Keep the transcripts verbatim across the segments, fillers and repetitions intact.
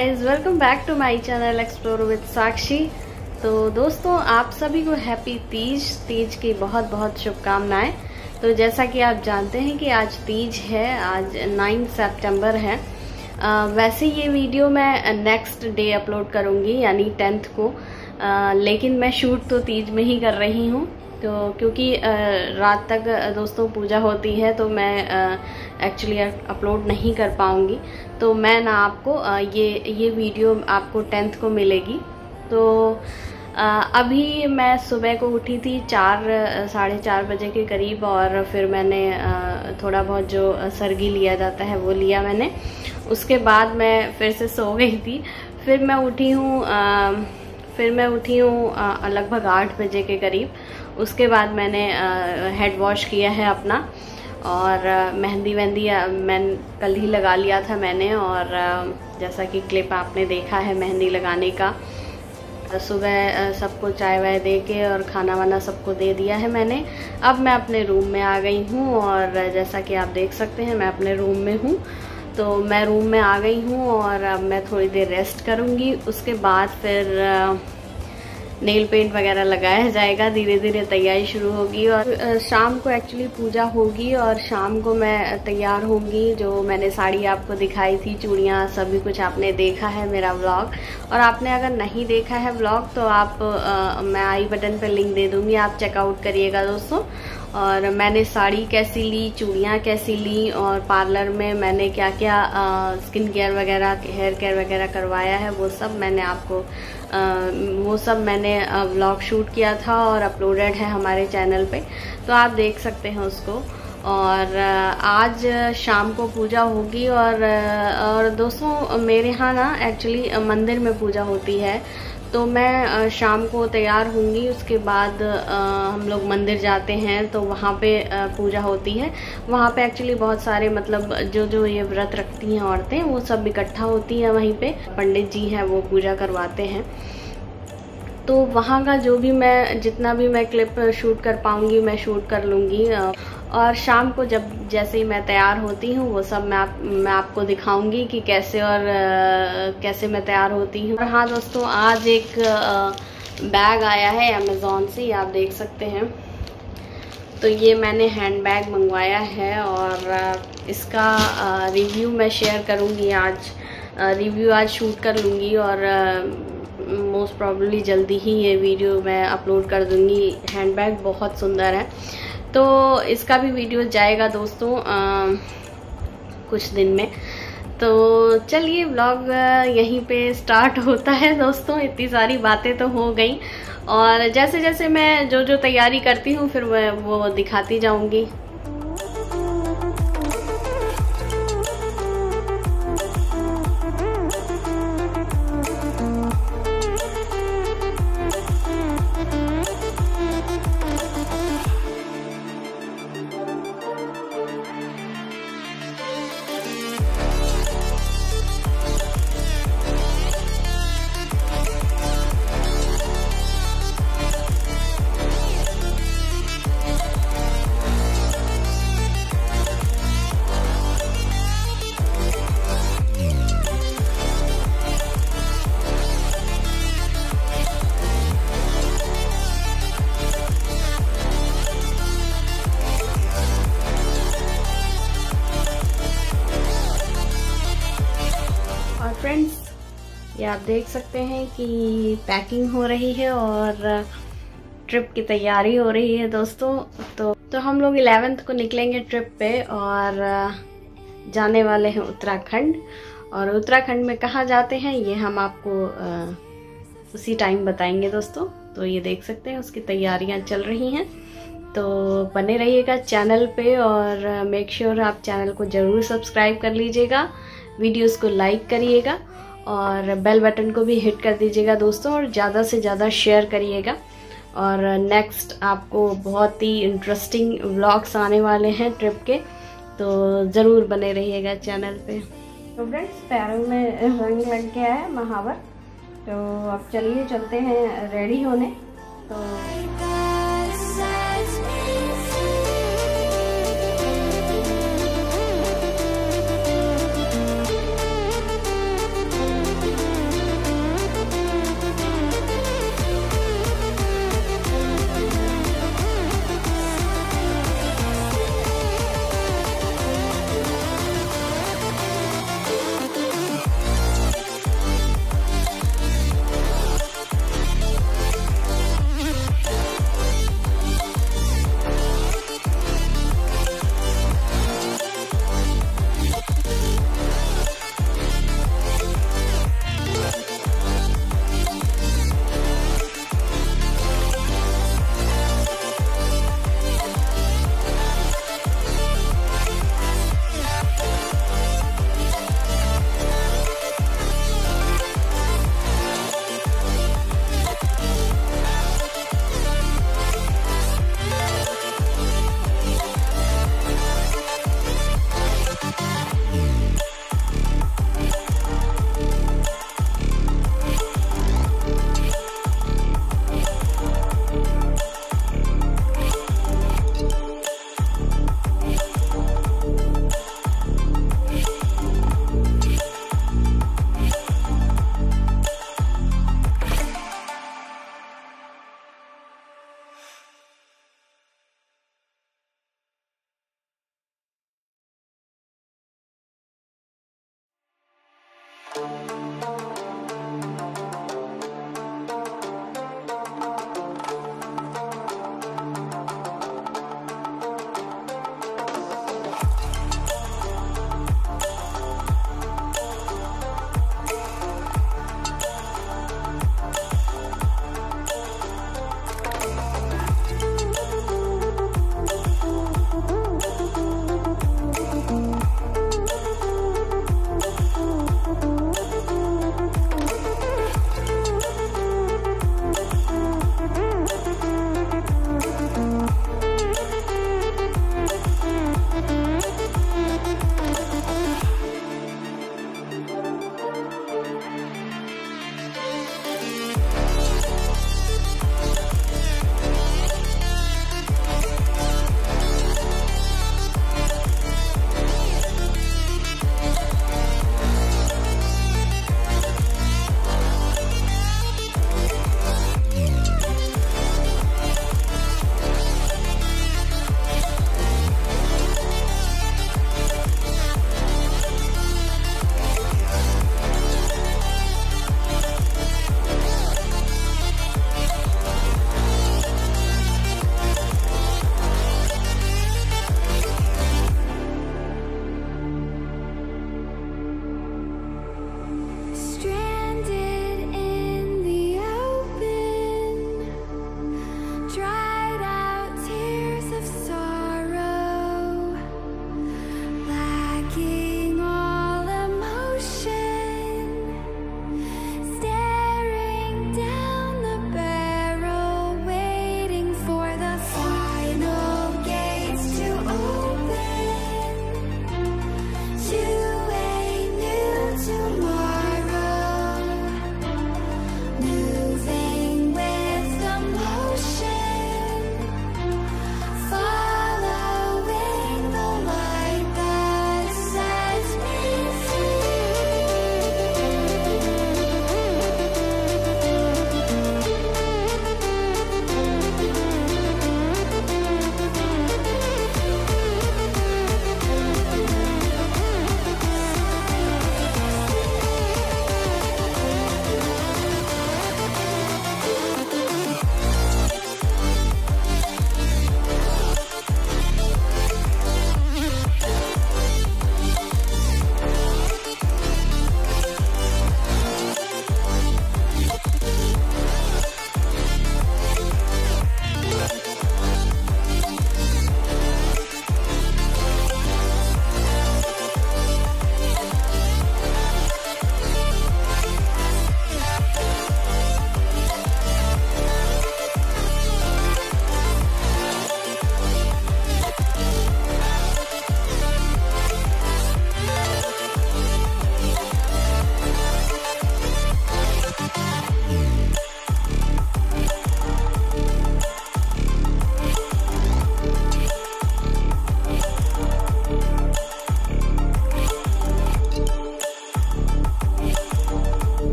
Guys, welcome back to my channel explore with Sakshi. तो दोस्तों, आप सभी को हैप्पी तीज तीज की बहुत बहुत शुभकामनाएं। तो जैसा कि आप जानते हैं कि आज तीज है, आज नौ सितंबर है। आ, वैसे ये वीडियो मैं नेक्स्ट डे अपलोड करूंगी यानी टेंथ को, आ, लेकिन मैं शूट तो तीज में ही कर रही हूँ। तो क्योंकि रात तक दोस्तों पूजा होती है तो मैं एक्चुअली अपलोड नहीं कर पाऊँगी। तो मैं ना आपको ये ये वीडियो आपको टेंथ को मिलेगी। तो अभी मैं सुबह को उठी थी चार साढ़े चार बजे के करीब, और फिर मैंने थोड़ा बहुत जो सरगी लिया जाता है वो लिया मैंने। उसके बाद मैं फिर से सो गई थी। फिर मैं उठी हूँ फिर मैं उठी हूँ लगभग आठ बजे के करीब। उसके बाद मैंने हेड वॉश किया है अपना, और मेहंदी वहंदी मैं कल ही लगा लिया था मैंने। और जैसा कि क्लिप आपने देखा है मेहंदी लगाने का, सुबह सबको चाय वाय दे के और खाना वाना सबको दे दिया है मैंने। अब मैं अपने रूम में आ गई हूँ, और जैसा कि आप देख सकते हैं मैं अपने रूम में हूँ। तो मैं रूम में आ गई हूँ और अब मैं थोड़ी देर रेस्ट करूँगी। उसके बाद फिर नेल पेंट वगैरह लगाया जाएगा, धीरे धीरे तैयारी शुरू होगी। और शाम को एक्चुअली पूजा होगी और शाम को मैं तैयार होंगी। जो मैंने साड़ी आपको दिखाई थी, चूड़ियाँ, सभी कुछ आपने देखा है मेरा व्लॉग। और आपने अगर नहीं देखा है व्लॉग तो आप आ, मैं आई बटन पर लिंक दे दूँगी, आप चेकआउट करिएगा दोस्तों। और मैंने साड़ी कैसी ली, चूड़ियाँ कैसी ली, और पार्लर में मैंने क्या क्या स्किन केयर वगैरह, हेयर केयर वगैरह करवाया है, वो सब मैंने आपको आ, वो सब मैंने व्लॉग शूट किया था और अपलोडेड है हमारे चैनल पे, तो आप देख सकते हैं उसको। और आज शाम को पूजा होगी। और और दोस्तों, मेरे यहाँ ना एक्चुअली मंदिर में पूजा होती है, तो मैं शाम को तैयार होंगी। उसके बाद हम लोग मंदिर जाते हैं, तो वहाँ पे पूजा होती है। वहाँ पे एक्चुअली बहुत सारे मतलब जो जो ये व्रत रखती हैं औरतें, वो सब इकट्ठा होती हैं वहीं पे। पंडित जी हैं वो पूजा करवाते हैं। तो वहाँ का जो भी मैं जितना भी मैं क्लिप शूट कर पाऊँगी मैं शूट कर लूँगी। और शाम को जब जैसे ही मैं तैयार होती हूँ वो सब मैं आप मैं आपको दिखाऊंगी कि कैसे और आ, कैसे मैं तैयार होती हूँ। और हाँ दोस्तों, आज एक आ, बैग आया है अमेज़ॉन से, आप देख सकते हैं। तो ये मैंने हैंड बैग मंगवाया है और आ, इसका आ, रिव्यू मैं शेयर करूँगी आज। आ, रिव्यू आज शूट कर लूँगी और मोस्ट प्रॉब्ली जल्दी ही ये वीडियो मैं अपलोड कर दूँगी। हैंड बैग बहुत सुंदर है, तो इसका भी वीडियो जाएगा दोस्तों आ, कुछ दिन में। तो चलिए व्लॉग यहीं पे स्टार्ट होता है दोस्तों। इतनी सारी बातें तो हो गई, और जैसे जैसे मैं जो जो तैयारी करती हूँ फिर मैं वो दिखाती जाऊँगी। फ्रेंड्स, ये आप देख सकते हैं कि पैकिंग हो रही है और ट्रिप की तैयारी हो रही है दोस्तों। तो तो हम लोग इलेवेंथ को निकलेंगे ट्रिप पे और जाने वाले हैं उत्तराखंड। और उत्तराखंड में कहाँ जाते हैं ये हम आपको आ, उसी टाइम बताएंगे दोस्तों। तो ये देख सकते हैं उसकी तैयारियां चल रही हैं। तो बने रहिएगा चैनल पे, और मेक श्योर आप चैनल को ज़रूर सब्सक्राइब कर लीजिएगा, वीडियोस को लाइक करिएगा और बेल बटन को भी हिट कर दीजिएगा दोस्तों, और ज़्यादा से ज़्यादा शेयर करिएगा। और नेक्स्ट आपको बहुत ही इंटरेस्टिंग व्लॉग्स आने वाले हैं ट्रिप के, तो ज़रूर बने रहिएगा चैनल पे। तो फ्रेंड्स, पैरों में रंग लग गया है महावर, तो अब चलिए चलते हैं रेडी होने। तो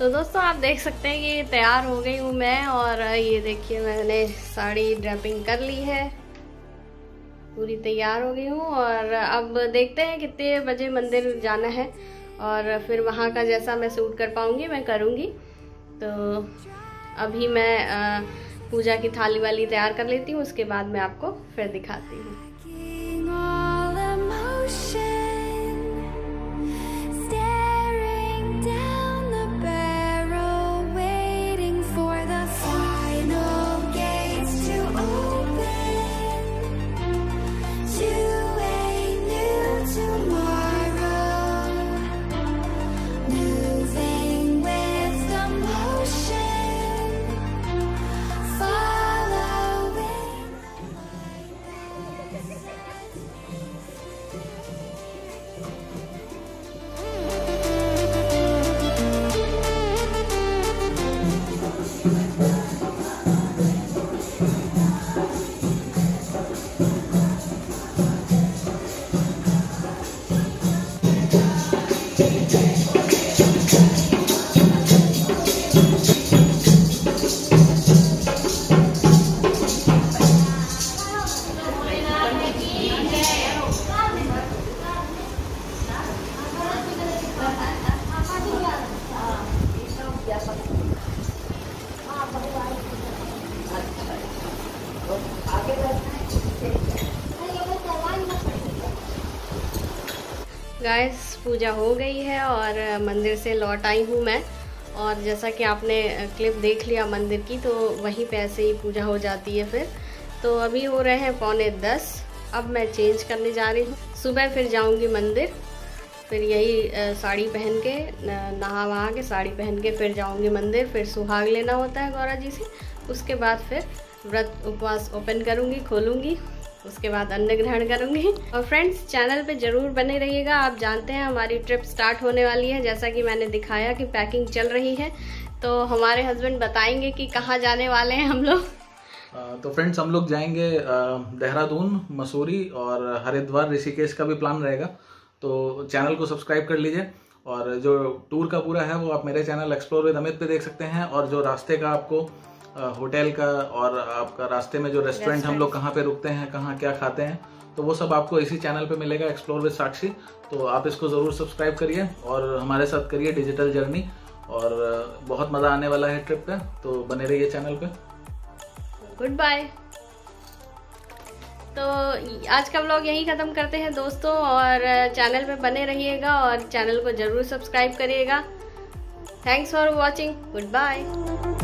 तो दोस्तों आप देख सकते हैं कि तैयार हो गई हूँ मैं, और ये देखिए मैंने साड़ी ड्रेपिंग कर ली है, पूरी तैयार हो गई हूँ। और अब देखते हैं कितने बजे मंदिर जाना है, और फिर वहाँ का जैसा मैं शूट कर पाऊँगी मैं करूँगी। तो अभी मैं पूजा की थाली वाली तैयार कर लेती हूँ, उसके बाद मैं आपको फिर दिखाती हूँ। गाइस पूजा हो गई है और मंदिर से लौट आई हूँ मैं, और जैसा कि आपने क्लिप देख लिया मंदिर की, तो वहीं पे ऐसे ही पूजा हो जाती है फिर। तो अभी हो रहे हैं पौने दस, अब मैं चेंज करने जा रही हूँ। सुबह फिर जाऊँगी मंदिर, फिर यही साड़ी पहन के नहा वहा के साड़ी पहन के फिर जाऊँगी मंदिर। फिर सुहाग लेना होता है गौरा जी से, उसके बाद फिर व्रत उपवास ओपन करूँगी, खोलूँगी, उसके बाद अन्न ग्रहण करूँगी। और फ्रेंड्स चैनल पे ज़रूर बने रहिएगा। आप जानते हैं हमारी ट्रिप स्टार्ट होने वाली है, जैसा कि मैंने दिखाया कि पैकिंग चल रही है। तो हमारे हस्बैंड बताएंगे कि कहाँ जाने वाले हैं हम लोग। तो फ्रेंड्स हम लोग जाएंगे देहरादून, मसूरी और हरिद्वार, ऋषिकेश का भी प्लान रहेगा। तो चैनल को सब्सक्राइब कर लीजिए, और जो टूर का पूरा है वो आप मेरे चैनल एक्सप्लोर विद अमित पे देख सकते हैं। और जो रास्ते का आपको होटल का और आपका रास्ते में जो रेस्टोरेंट हम लोग कहाँ पे रुकते हैं, कहाँ क्या खाते हैं, तो वो सब आपको इसी चैनल पे मिलेगा, एक्सप्लोर विद साक्षी। तो आप इसको ज़रूर सब्सक्राइब करिए और हमारे साथ करिए डिजिटल जर्नी, और बहुत मज़ा आने वाला है ट्रिप पे। तो बने रहिए चैनल पे। Good bye. तो आज का व्लॉग यहीं ख़त्म करते हैं दोस्तों, और चैनल पे बने रहिएगा और चैनल को ज़रूर सब्सक्राइब करिएगा। Thanks for watching, good bye.